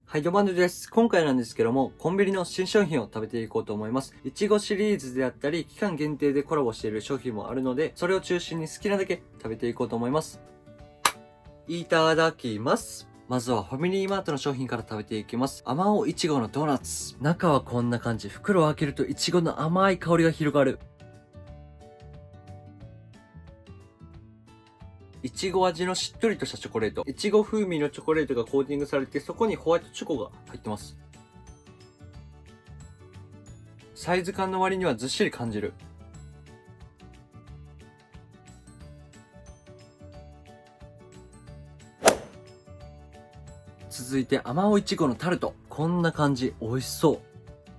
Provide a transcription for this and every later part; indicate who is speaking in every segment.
Speaker 1: はい、どうもです。今回なんですけども、コンビニの新商品を食べていこうと思います。いちごシリーズであったり、期間限定でコラボしている商品もあるので、それを中心に好きなだけ食べていこうと思います。いただきます。まずはファミリーマートの商品から食べていきます。あまおういちごのドーナツ。中はこんな感じ。袋を開けるといちごの甘い香りが広がる。いちご味のしっとりとしたチョコレート。いちご風味のチョコレートがコーティングされて、そこにホワイトチョコが入ってます。サイズ感の割にはずっしり感じる。続いて、あまおういちごのタルト。こんな感じ。美味しそう。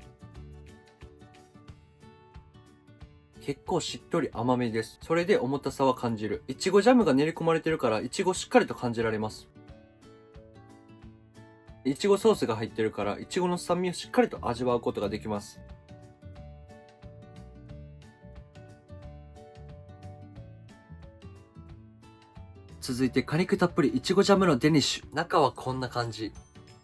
Speaker 1: 結構しっとり甘めです。それで重たさは感じる。いちごジャムが練り込まれてるから、いちごしっかりと感じられます。いちごソースが入ってるから、いちごの酸味をしっかりと味わうことができます。続いて果肉たっぷりいちごジャムのデニッシュ。中はこんな感じ。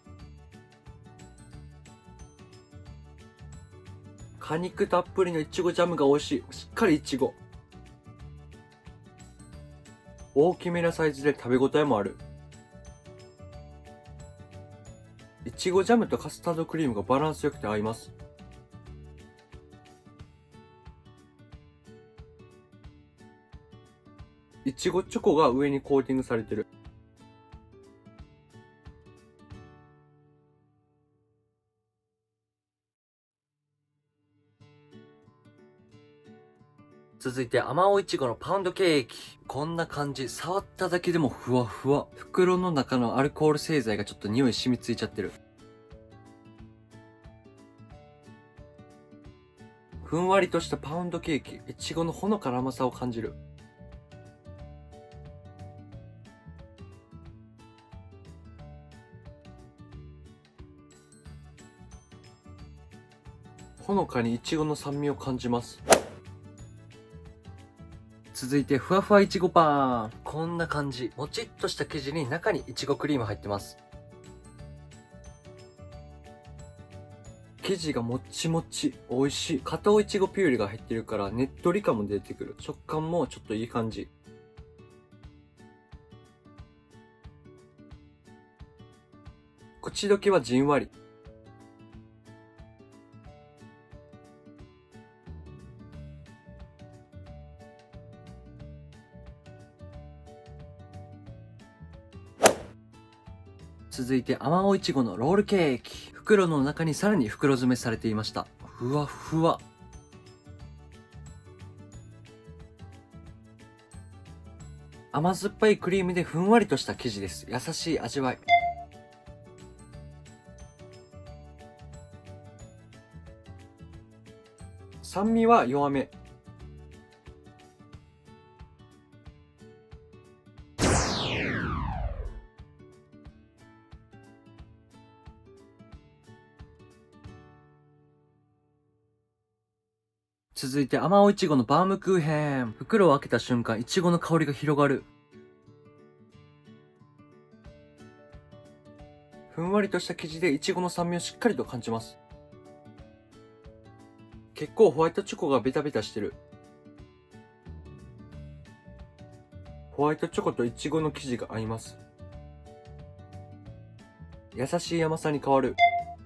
Speaker 1: 果肉たっぷりのいちごジャムが美味しい。しっかりいちご。大きめなサイズで食べ応えもある。いちごジャムとカスタードクリームがバランス良くて合います。いちごチョコが上にコーティングされてる。続いて、あまおういちごのパウンドケーキ。こんな感じ。触っただけでもふわふわ。袋の中のアルコール製剤がちょっと匂い染みついちゃってる。ふんわりとしたパウンドケーキ。いちごのほのかな甘さを感じる。ほのかにいちごの酸味を感じます。続いて、ふわふわいちごパン。こんな感じ。もちっとした生地に中にいちごクリーム入ってます。生地がもっちもち。美味しい。加糖いちごピューレが入ってるからねっとり感も出てくる。食感もちょっといい感じ。口どけはじんわり。続いて、あまおういちごのロールケーキ。袋の中にさらに袋詰めされていました。ふわふわ。甘酸っぱいクリームでふんわりとした生地です。優しい味わい。酸味は弱め。続いて、あまおういちごのバームクーヘン。袋を開けた瞬間、いちごの香りが広がる。ふんわりとした生地でいちごの酸味をしっかりと感じます。結構ホワイトチョコがベタベタしてる。ホワイトチョコといちごの生地が合います。優しい甘さに変わる。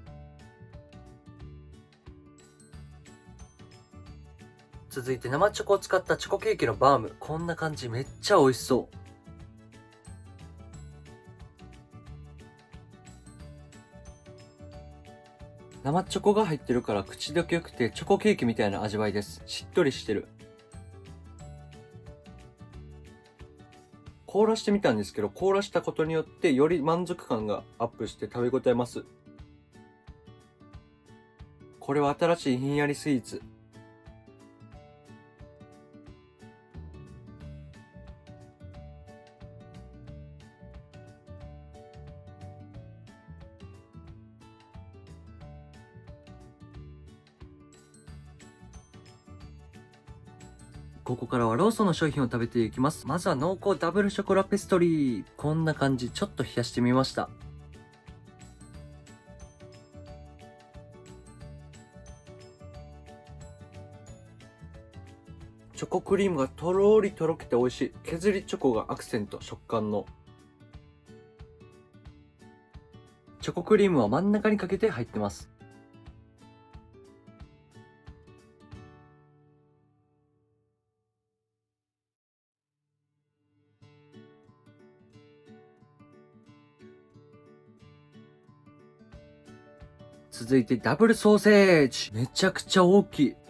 Speaker 1: 続いて、生チョコを使ったチョコケーキのバーム。こんな感じ。めっちゃ美味しそう。生チョコが入ってるから口どけ良くてチョコケーキみたいな味わいです。しっとりしてる。凍らしてみたんですけど、凍らしたことによってより満足感がアップして食べ応えます。これは新しいひんやりスイーツ。ここからはローソンの商品を食べていきます。まずは濃厚ダブルショコラペストリー。こんな感じ。ちょっと冷やしてみました。 チョコクリームがとろりとろけて美味しい。削りチョコがアクセント、食感の。チョコクリームは真ん中にかけて入ってます。続いてダブルソーセージ。めちゃくちゃ大きい。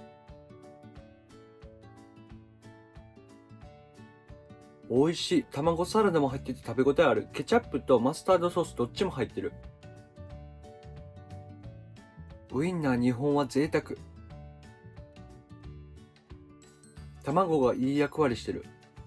Speaker 1: 美味しい。卵サラダも入ってて食べ応えある。ケチャップとマスタードソースどっちも入ってる。ウインナー2本は贅沢。卵がいい役割してる。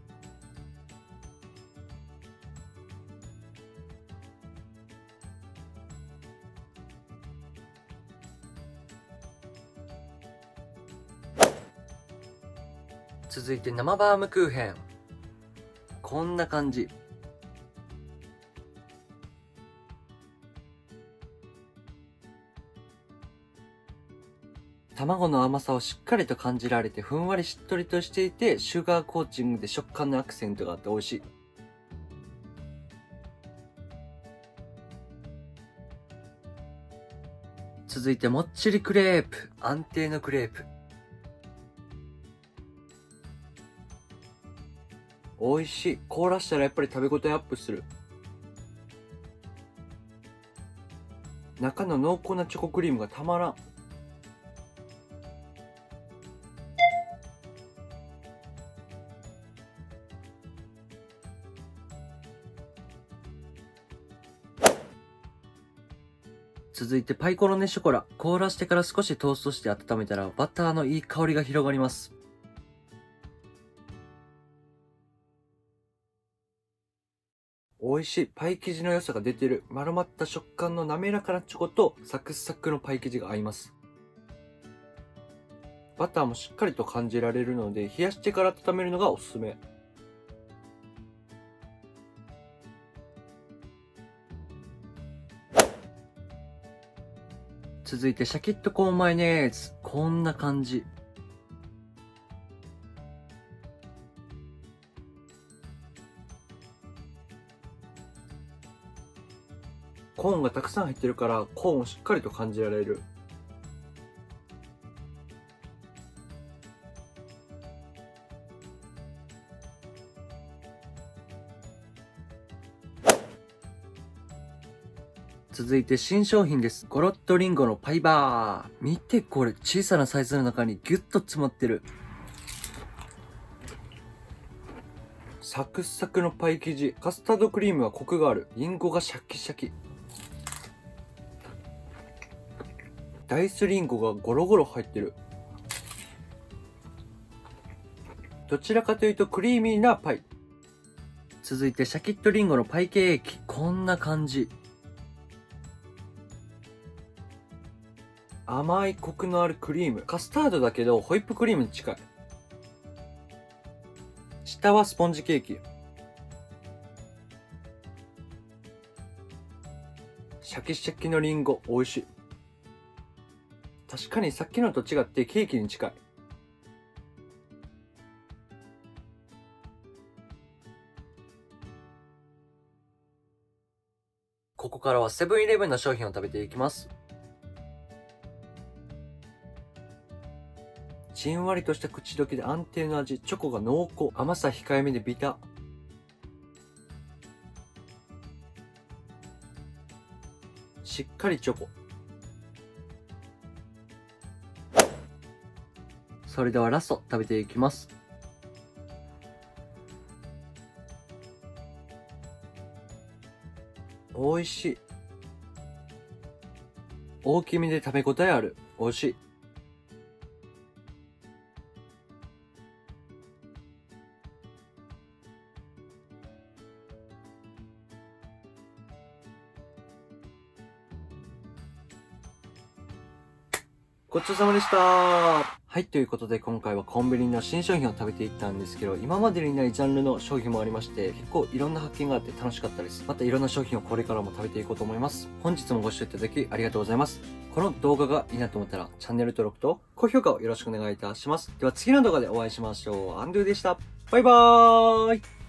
Speaker 1: 続いて生バームクーヘン。こんな感じ。卵の甘さをしっかりと感じられて、ふんわりしっとりとしていて、シュガーコーチングで食感のアクセントがあって美味しい。続いてもっちりクレープ。安定のクレープ。美味しい。凍らしたらやっぱり食べ応えアップする。中の濃厚なチョコクリームがたまらん。続いてパイコロネショコラ。凍らしてから少しトーストして温めたらバターのいい香りが広がります。美味しい。パイ生地の良さが出てる。丸まった食感の滑らかなチョコとサクサクのパイ生地が合います。バターもしっかりと感じられるので、冷やしてから温めるのがおすすめ。続いてシャキッとコーンマヨネーズ。こんな感じ。コーンがたくさん入ってるからコーンをしっかりと感じられる。続いて新商品です。ゴロッとリンゴのパイバー。見てこれ、小さなサイズの中にギュッと詰まってる。サクサクのパイ生地。カスタードクリームはコクがある。リンゴがシャキシャキ。ダイスリンゴがゴロゴロ入ってる。どちらかというとクリーミーなパイ。続いてシャキッとリンゴのパイケーキ。こんな感じ。甘いコクのあるクリーム。カスタードだけどホイップクリームに近い。下はスポンジケーキ。シャキシャキのリンゴ、美味しい。確かにさっきのと違ってケーキに近い。ここからはセブンイレブンの商品を食べていきます。じんわりとした口どけで安定の味。チョコが濃厚。甘さ控えめでビタ。しっかりチョコ。それではラスト食べていきます。美味しい。大きめで食べ応えある。美味しい。ごちそうさまでした。はい、ということで今回はコンビニの新商品を食べていったんですけど、今までにないジャンルの商品もありまして、結構いろんな発見があって楽しかったです。またいろんな商品をこれからも食べていこうと思います。本日もご視聴いただきありがとうございます。 この動画がいいなと思ったらチャンネル登録と高評価をよろしくお願いいたします。では次の動画でお会いしましょう。アンドゥでした。バイバーイ。